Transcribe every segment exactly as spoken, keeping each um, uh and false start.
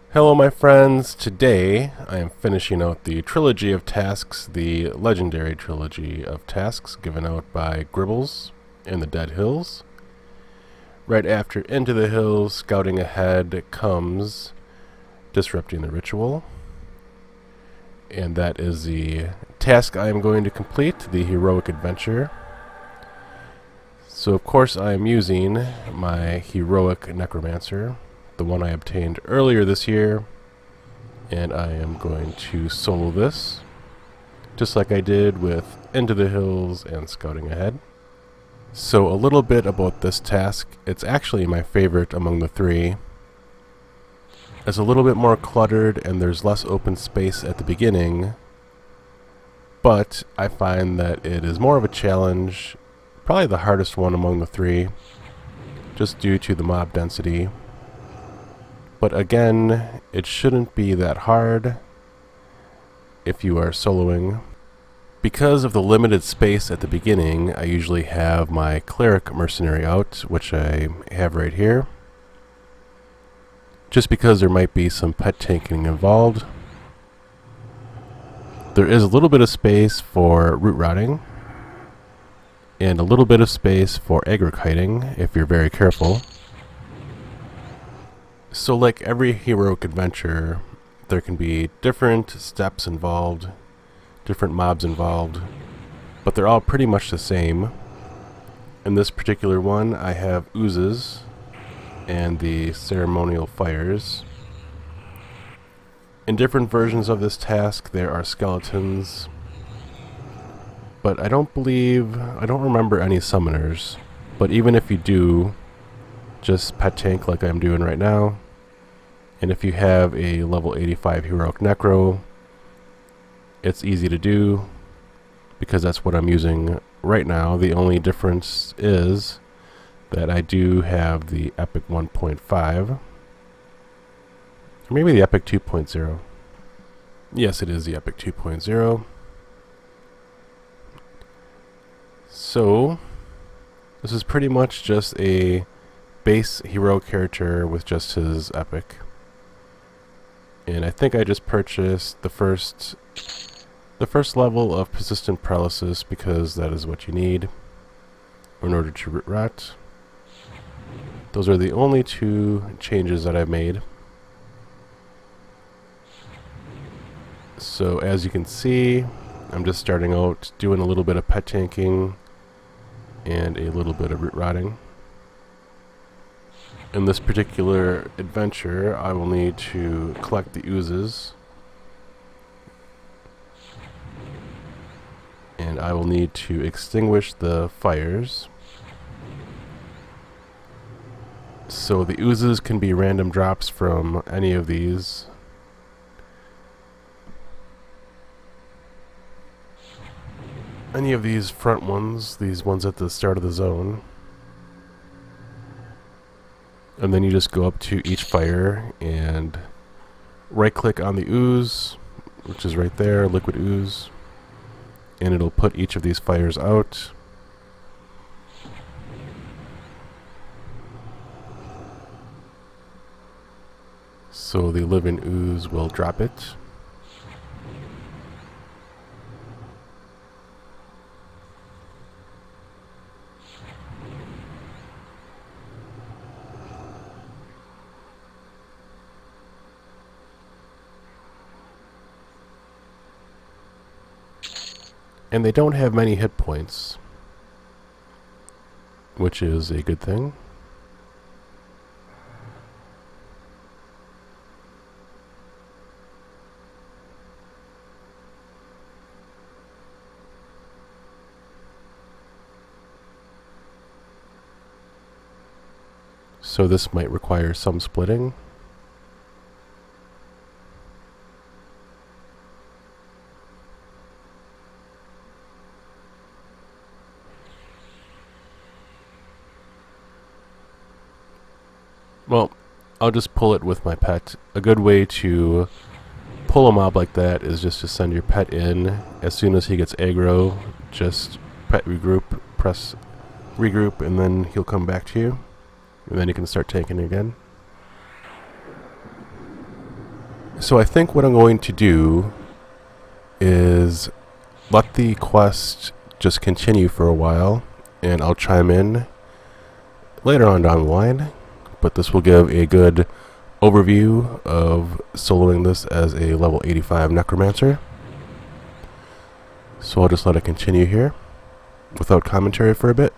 Hello my friends, today I am finishing out the trilogy of tasks, the legendary trilogy of tasks given out by Gribbles in the Dead Hills. Right after Into the Hills, Scouting Ahead comes Disrupting the Ritual. And that is the task I am going to complete, the Heroic Adventure. So of course I am using my Heroic Necromancer, the one I obtained earlier this year, and I am going to solo this just like I did with Into the Hills and Scouting Ahead. So a little bit about this task. It's actually my favorite among the three. It's a little bit more cluttered and there's less open space at the beginning, but I find that it is more of a challenge, probably the hardest one among the three, just due to the mob density. But again, it shouldn't be that hard if you are soloing. Because of the limited space at the beginning, I usually have my Cleric Mercenary out, which I have right here. Just because there might be some pet tanking involved. There is a little bit of space for root rotting, and a little bit of space for aggro kiting if you're very careful. So like every heroic adventure, there can be different steps involved, different mobs involved, but they're all pretty much the same. In this particular one, I have oozes and the ceremonial fires. In different versions of this task, there are skeletons, but I don't believe, I don't remember any summoners. But even if you do, just pet tank like I'm doing right now. And if you have a level eighty-five Heroic Necro, it's easy to do because that's what I'm using right now. The only difference is that I do have the Epic one point five. Or maybe the Epic two point oh. Yes, it is the Epic two point oh. So, this is pretty much just a base hero character with just his epic. And I think I just purchased the first the first level of Persistent Paralysis because that is what you need in order to root rot. Those are the only two changes that I've made. So as you can see, I'm just starting out doing a little bit of pet tanking and a little bit of root rotting. In this particular adventure, I will need to collect the oozes, and I will need to extinguish the fires. So the oozes can be random drops from any of these. Any of these front ones, these ones at the start of the zone. And then you just go up to each fire and right click on the ooze, which is right there, liquid ooze, and it'll put each of these fires out. So the living ooze will drop it. And they don't have many hit points, which is a good thing. So this might require some splitting. Well, I'll just pull it with my pet. A good way to pull a mob like that is just to send your pet in. As soon as he gets aggro, just pet regroup, press regroup, and then he'll come back to you. And then you can start tanking again. So I think what I'm going to do is let the quest just continue for a while, and I'll chime in later on down the line, but this will give a good overview of soloing this as a level eighty-five Necromancer. So I'll just let it continue here without commentary for a bit.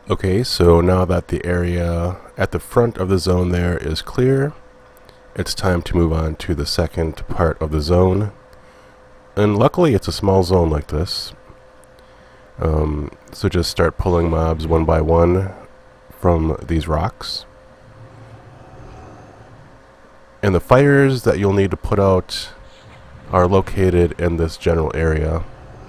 Okay, so now that the area at the front of the zone there is clear, it's time to move on to the second part of the zone. And luckily it's a small zone like this. Um, so just start pulling mobs one by one from these rocks. And the fires that you'll need to put out are located in this general area.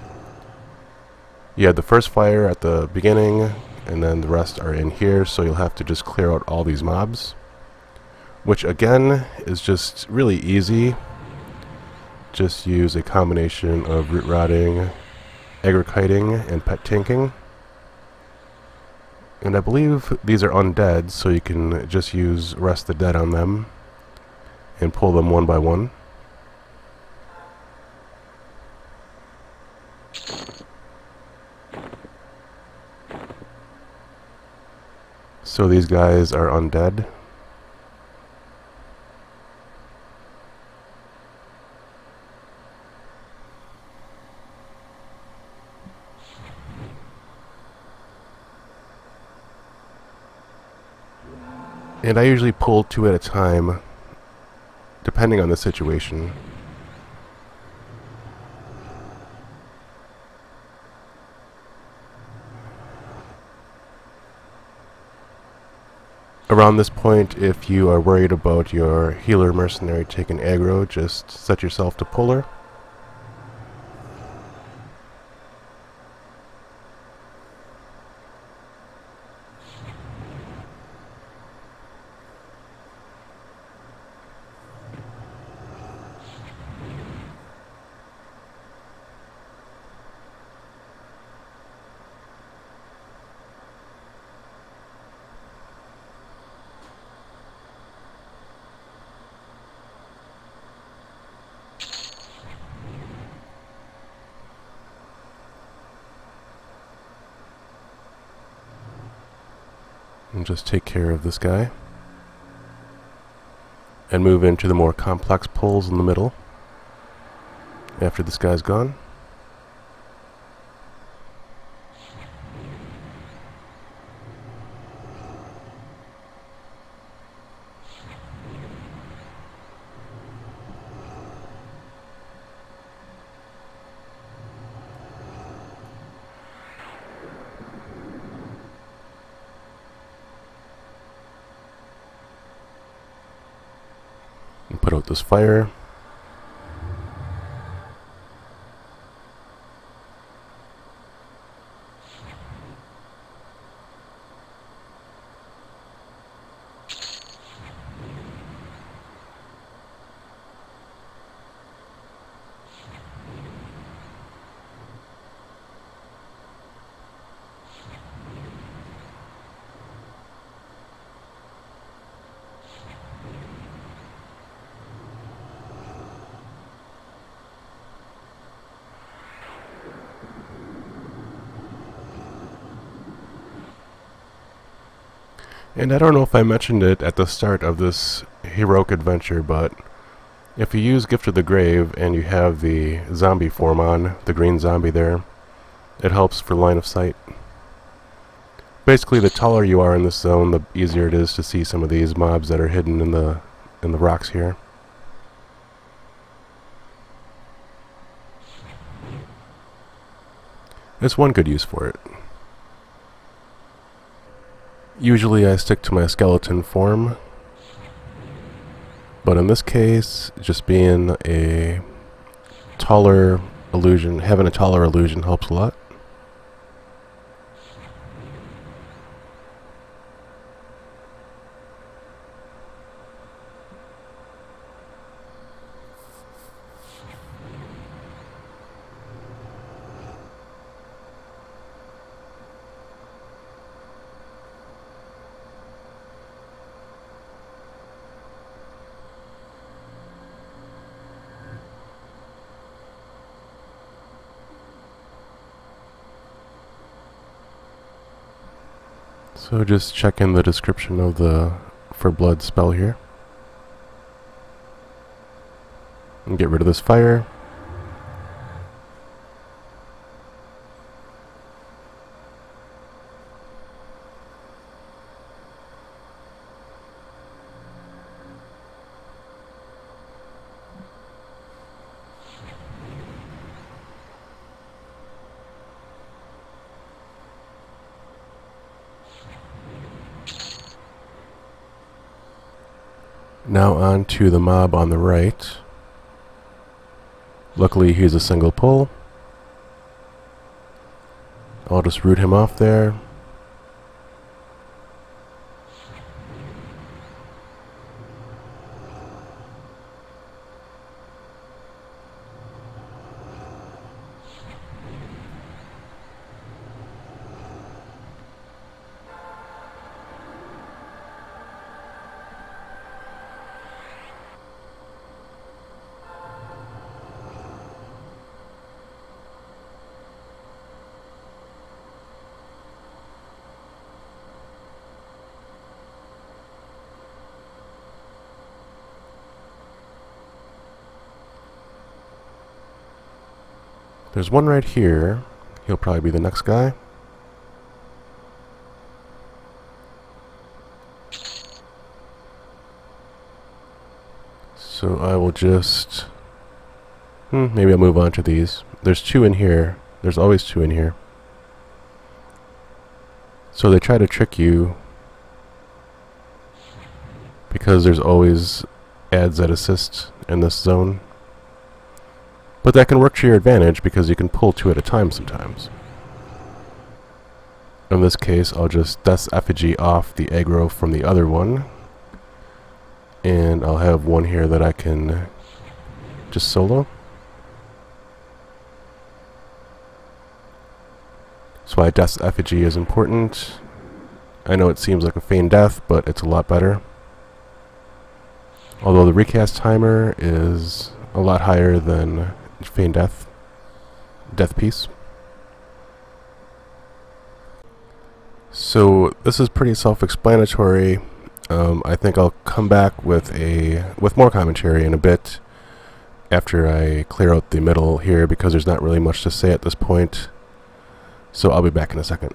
You had the first fire at the beginning, and then the rest are in here, so you'll have to just clear out all these mobs. Which again is just really easy. Just use a combination of root rotting, agrikiting, and pet tanking. And I believe these are undead, so you can just use Rest the Dead on them and pull them one by one. So these guys are undead. And I usually pull two at a time, depending on the situation. Around this point, if you are worried about your healer mercenary taking aggro, just set yourself to puller. And just take care of this guy. And move into the more complex pulls in the middle after this guy's gone. And put out this fire. And I don't know if I mentioned it at the start of this heroic adventure, but if you use Gift of the Grave and you have the zombie form on, the green zombie there, it helps for line of sight. Basically, the taller you are in this zone, the easier it is to see some of these mobs that are hidden in the in the rocks here. There's one good use for it. Usually I stick to my skeleton form, but in this case, just being a taller illusion, having a taller illusion helps a lot. So just check in the description of the For Blood spell here. And get rid of this fire. Now on to the mob on the right. Luckily he's a single pull. I'll just root him off there. There's one right here. He'll probably be the next guy. So I will just... Hmm, maybe I'll move on to these. There's two in here. There's always two in here. So they try to trick you because there's always ads that assist in this zone. But that can work to your advantage because you can pull two at a time sometimes. In this case, I'll just Death's Effigy off the aggro from the other one. And I'll have one here that I can just solo. That's why Death's Effigy is important. I know it seems like a feigned death, but it's a lot better. Although the recast timer is a lot higher than Feigned Death. Death Piece. So this is pretty self-explanatory. Um, I think I'll come back with a with more commentary in a bit after I clear out the middle here because there's not really much to say at this point. So I'll be back in a second.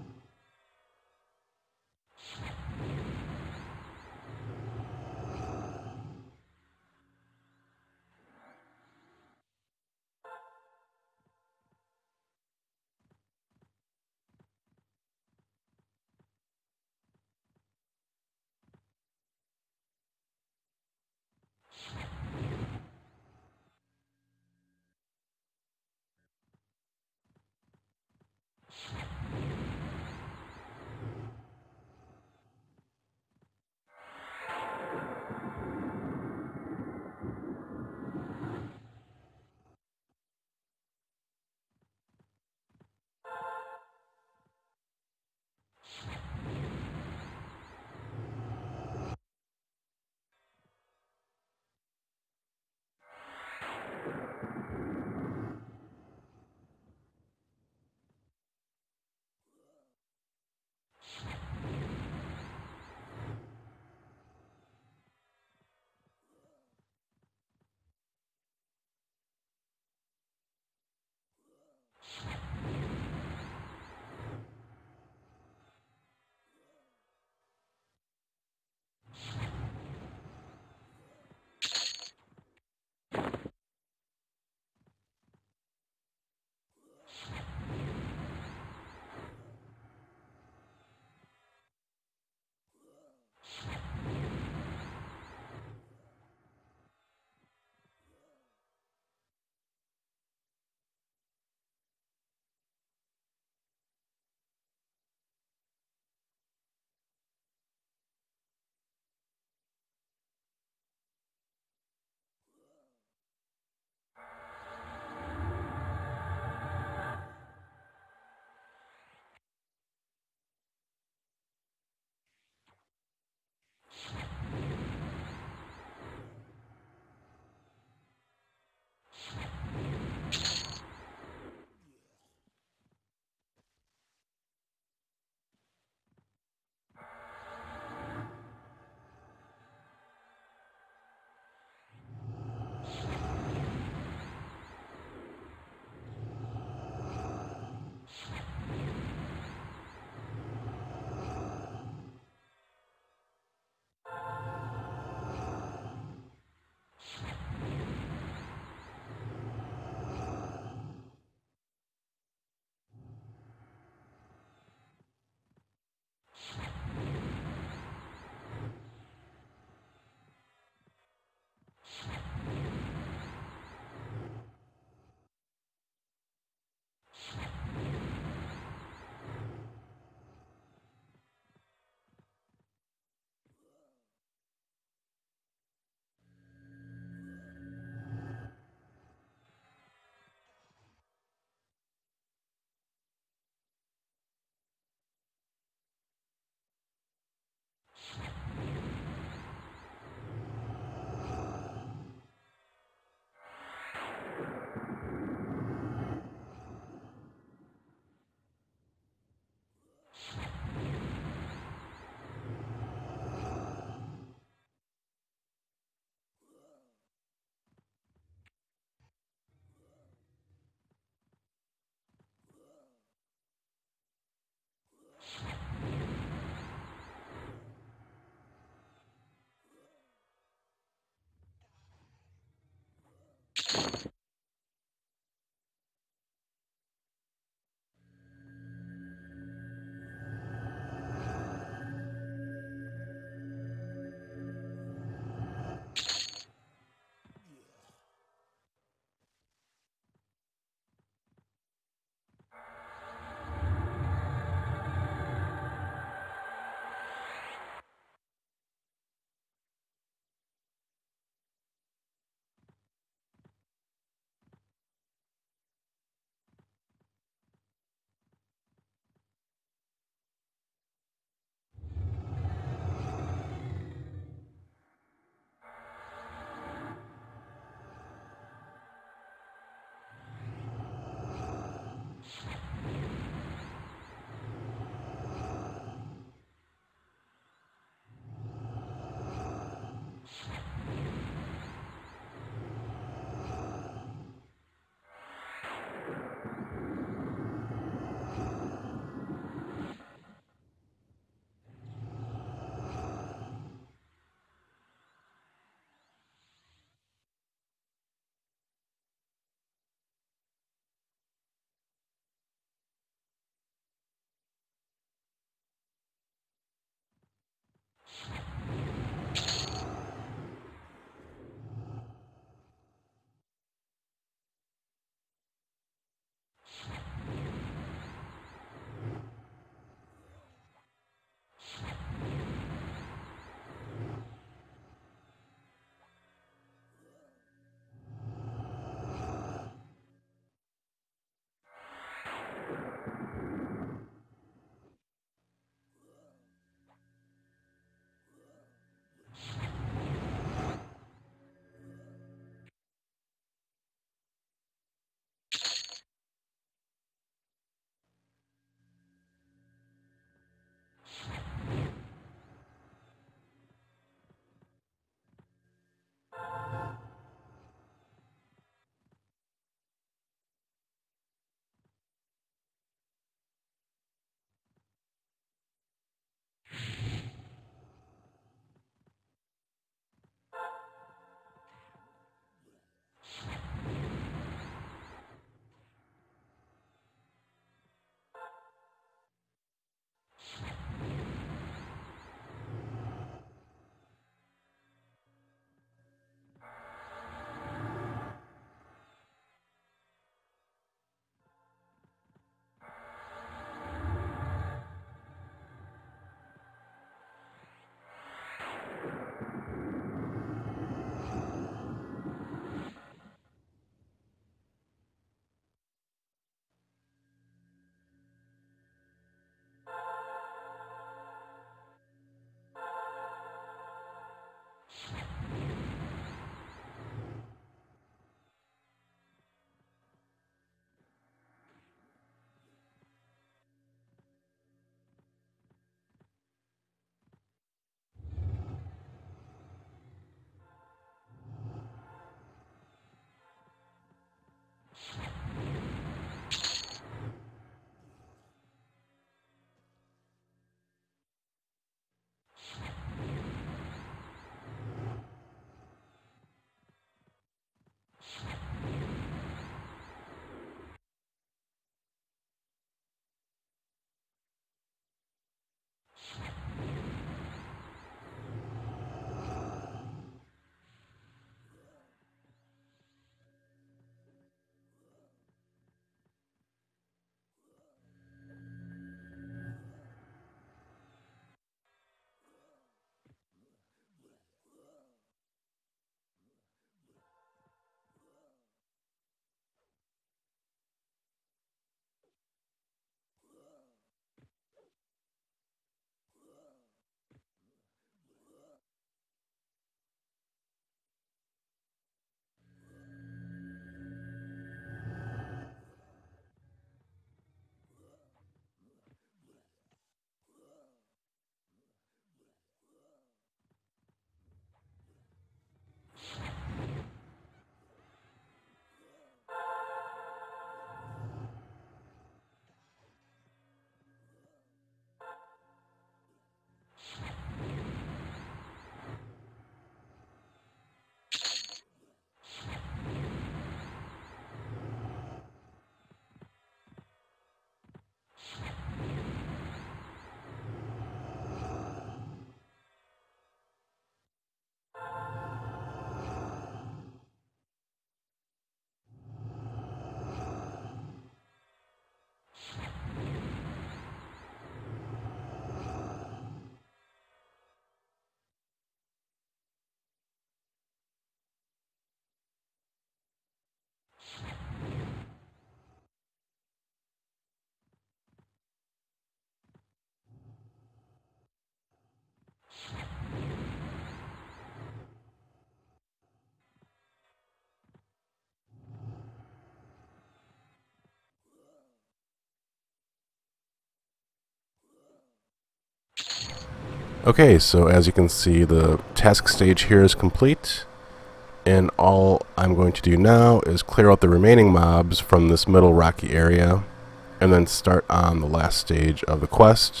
Okay, so as you can see, the task stage here is complete, and all I'm going to do now is clear out the remaining mobs from this middle rocky area, and then start on the last stage of the quest,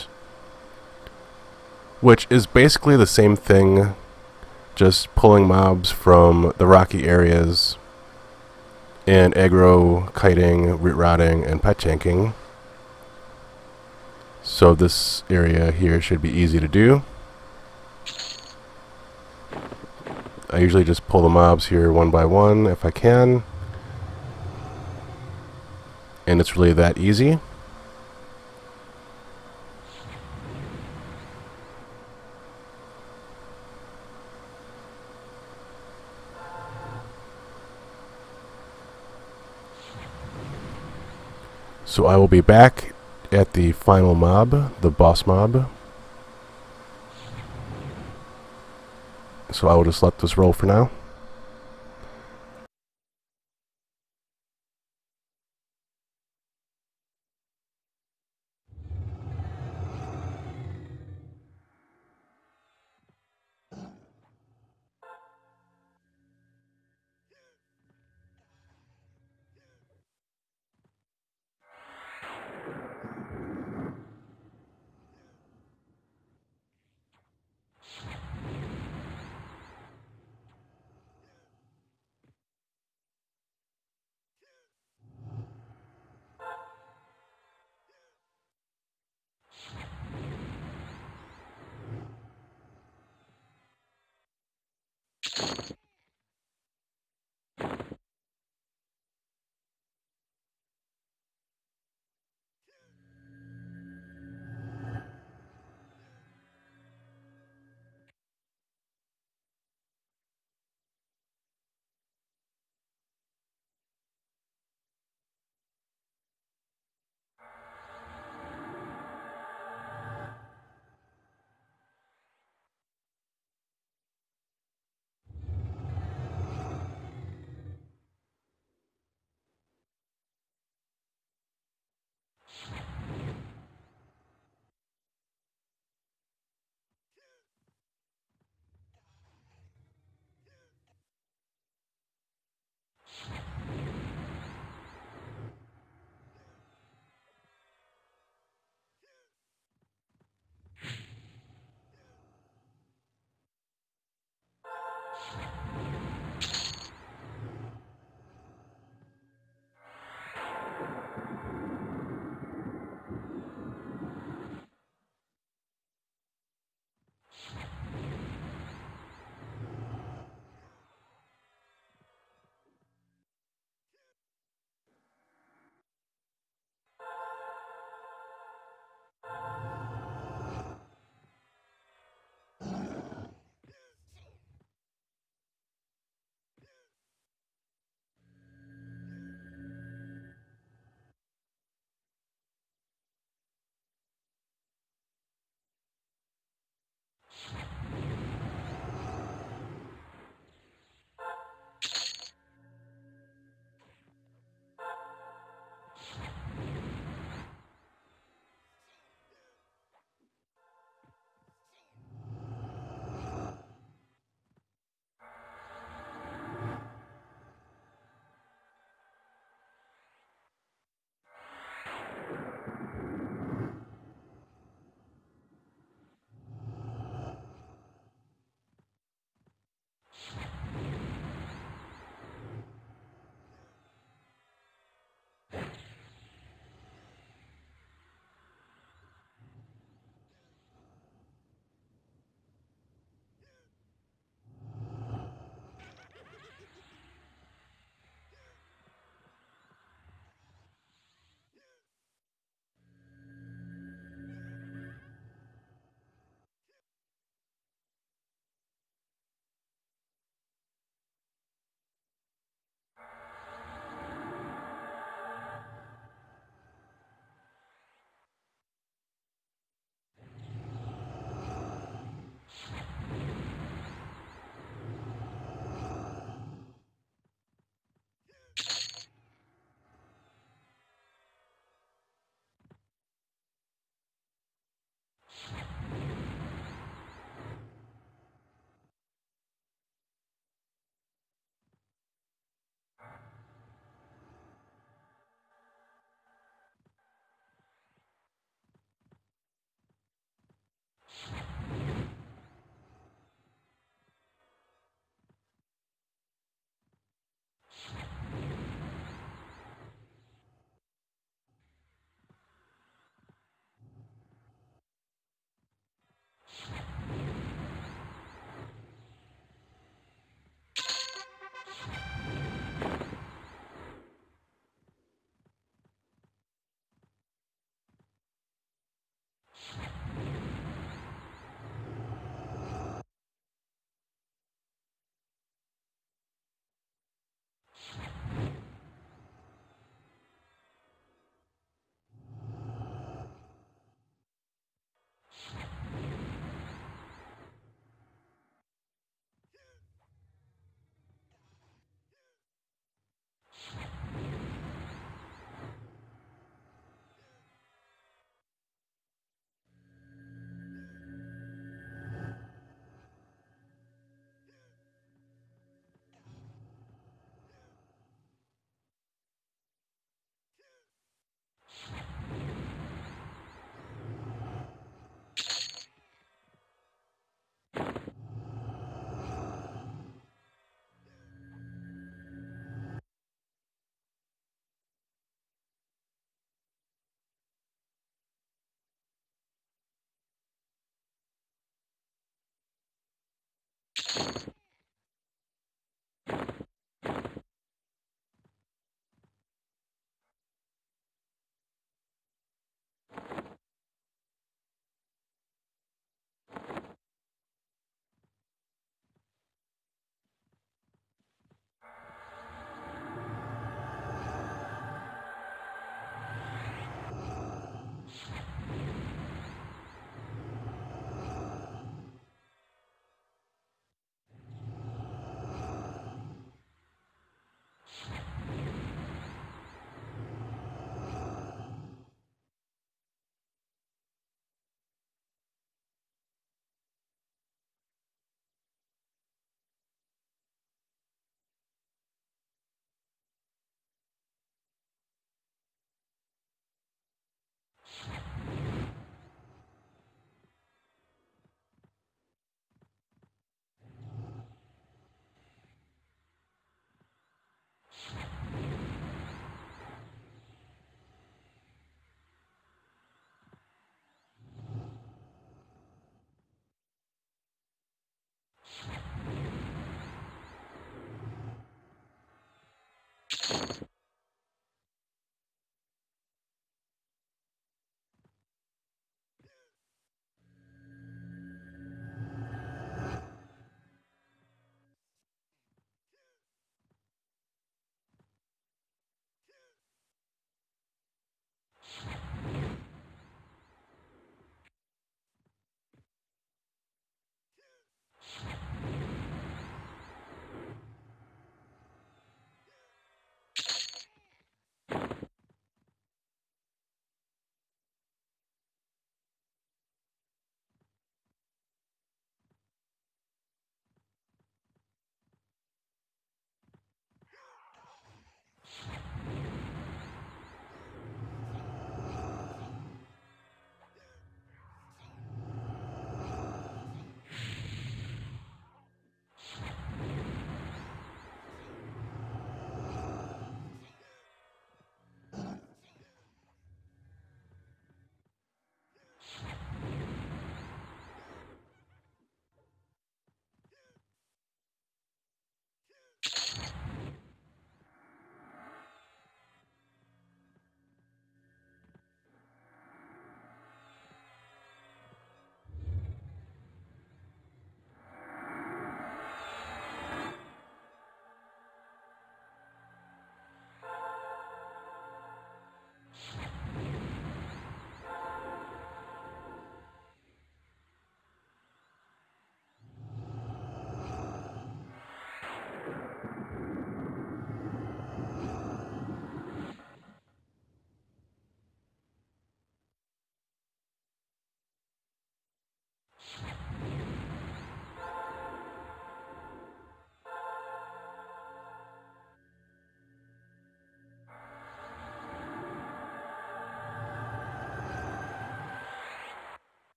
which is basically the same thing, just pulling mobs from the rocky areas and aggro, kiting, root rotting, and pet tanking. So this area here should be easy to do. I usually just pull the mobs here one by one if I can, and it's really that easy. So I will be back at the final mob, the boss mob. So I will just let this roll for now.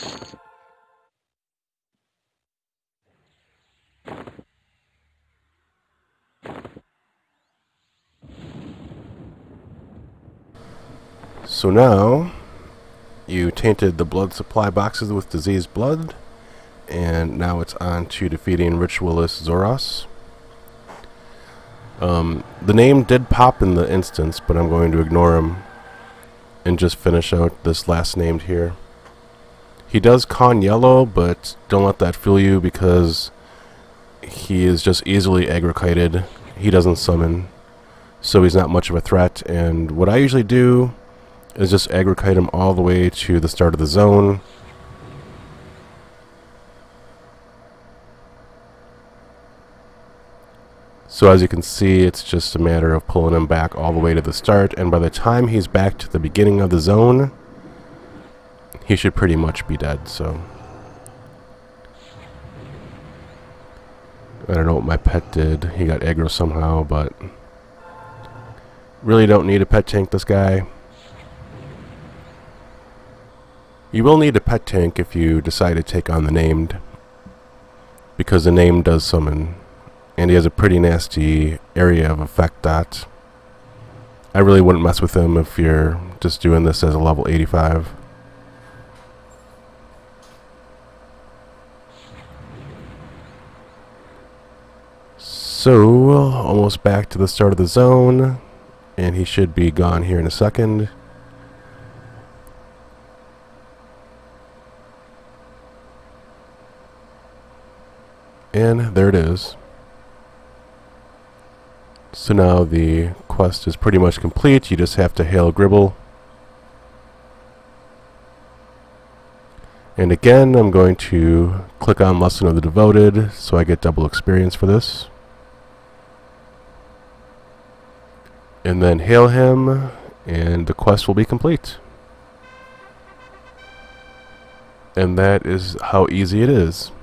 So now, you tainted the blood supply boxes with diseased blood, and now it's on to defeating Ritualist Zoros. Um, the name did pop in the instance, but I'm going to ignore him and just finish out this last named here. He does con yellow, but don't let that fool you because he is just easily aggro-kited. He doesn't summon, so he's not much of a threat, and what I usually do is just aggro-kite him all the way to the start of the zone. So as you can see, it's just a matter of pulling him back all the way to the start, and by the time he's back to the beginning of the zone, he should pretty much be dead. So I don't know what my pet did. He got aggro somehow, but really don't need a pet tank this guy. You will need a pet tank if you decide to take on the named, because the named does summon, and he has a pretty nasty area of effect dot. I really wouldn't mess with him if you're just doing this as a level eighty-five. So, almost back to the start of the zone, and he should be gone here in a second. And there it is. So now the quest is pretty much complete. You just have to hail Gribble. And again, I'm going to click on Lesson of the Devoted so I get double experience for this. And then hail him, and the quest will be complete. And that is how easy it is.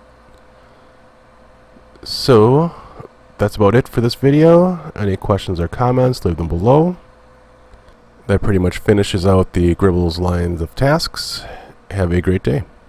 So, that's about it for this video. Any questions or comments, leave them below. That pretty much finishes out the Gribble's lines of tasks. Have a great day.